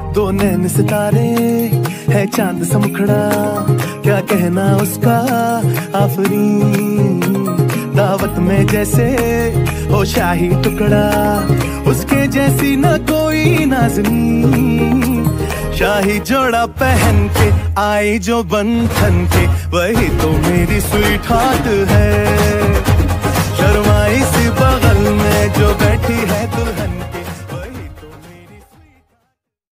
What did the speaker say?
दो नैन सितारे है चांद सा मुखड़ा, क्या कहना उसका आफरीन। दावत में जैसे हो शाही टुकड़ा, उसके जैसी न कोई नाज़नीन। शाही जोड़ा पहन के आई जो बंधन के, वही तो मेरी स्वीट हार्ट है। शर्माई सी बगल में जो बैठी है दुल्हन।